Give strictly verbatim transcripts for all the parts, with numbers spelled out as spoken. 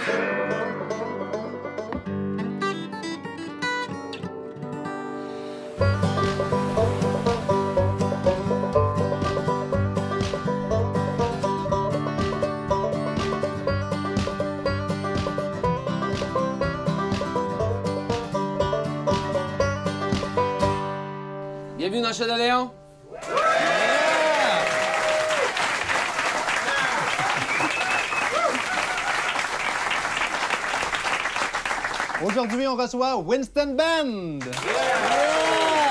Bienvenue dans Chai de Léon. Aujourd'hui, on reçoit Winston Band. Yeah!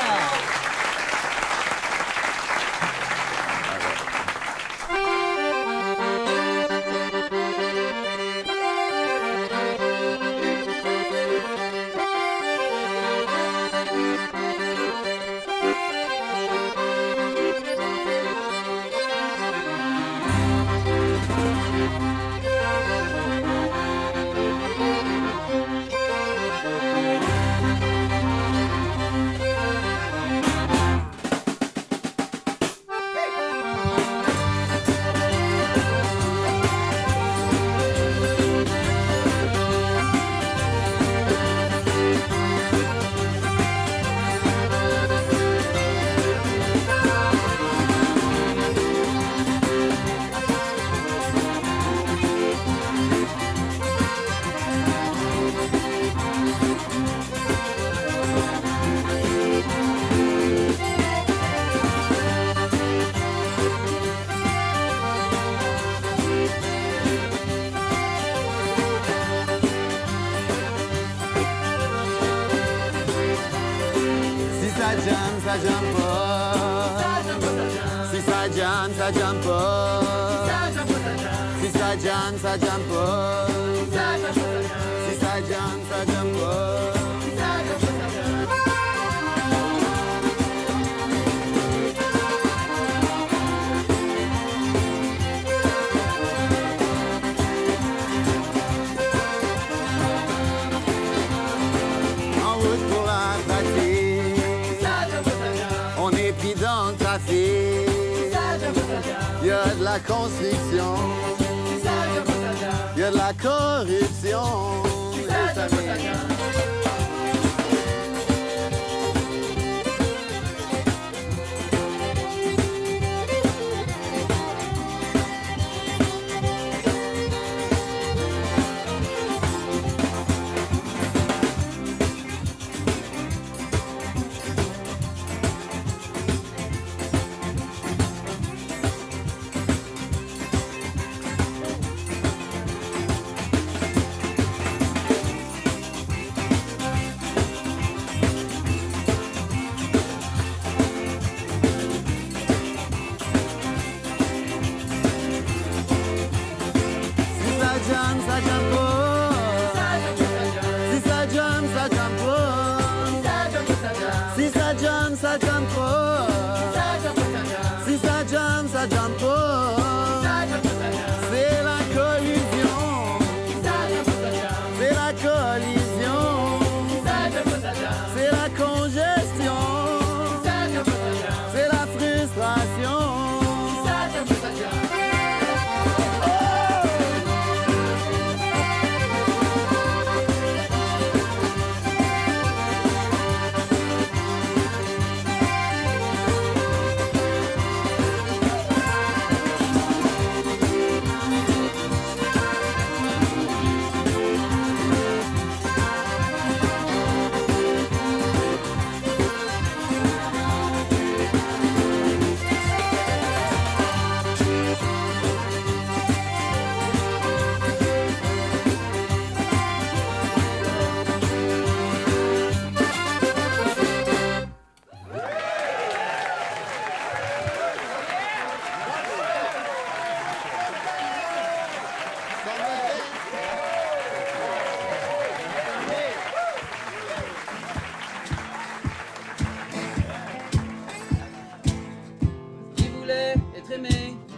ça jam, ça jam pas. Si ça jam, ça jam pas. Si ça jam, ça jam pas. Si ça jam, ça jam pas. Il y a de la construction, il y a de la corruption, les amis. Ça jam pas. Si ça jam, ça jam pas. Si ça jam, ça jam pas. Si ça jam, ça jam pas. C'est la collision. C'est la collision. C'est la congestion. C'est la frustration. Qui voulait être aimé?